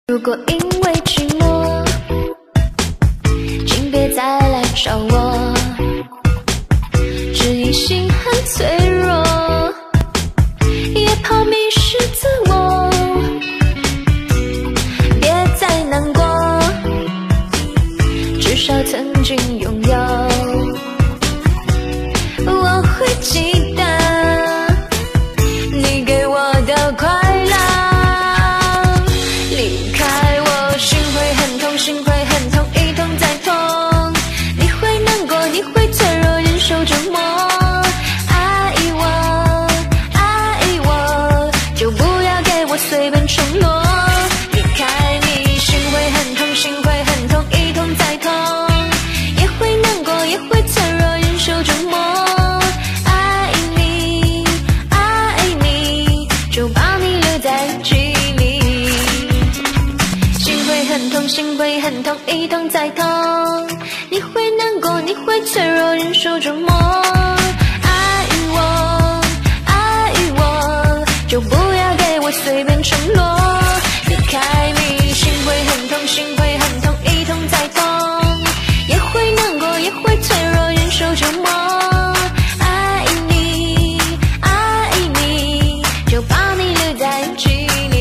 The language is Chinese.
如果因为寂寞，请别再来找我，只因心很脆弱，也怕迷失自我。别再难过，至少曾经拥有，我会记得你给我的快乐。离开我，心会很痛，心会很痛，一痛再痛。你会难过，你会脆弱，忍受折磨。爱我，爱我，就不要给我随便承诺。离开你，心会很痛，心会很痛，一痛再痛。也会难过，也会脆弱，忍受折磨。爱你，爱你，就把你留在记忆里。心会很痛，心会很痛，一痛再痛。你会难过，你会脆弱，忍受折磨。爱我，爱我，就不要给我随便承诺。离开你，心会很痛，心会很痛，一痛再痛。也会难过，也会脆弱，忍受折磨。爱你，爱你，就把你留在记忆里。